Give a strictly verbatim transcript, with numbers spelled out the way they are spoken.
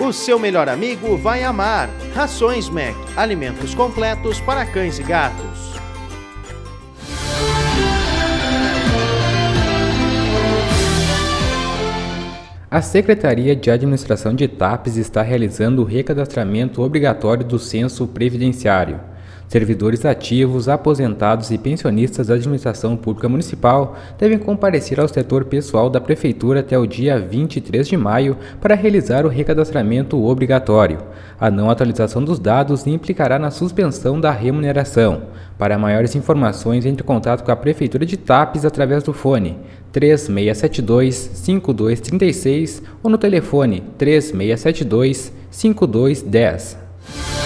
O seu melhor amigo vai amar. Rações Mac, alimentos completos para cães e gatos. A Secretaria de Administração de TAPES está realizando o recadastramento obrigatório do censo previdenciário. Servidores ativos, aposentados e pensionistas da Administração Pública Municipal devem comparecer ao setor pessoal da Prefeitura até o dia vinte e três de maio para realizar o recadastramento obrigatório. A não atualização dos dados implicará na suspensão da remuneração. Para maiores informações, entre em contato com a Prefeitura de TAPES através do fone três seis sete dois, cinco dois três seis ou no telefone três seis sete dois, cinco dois um zero.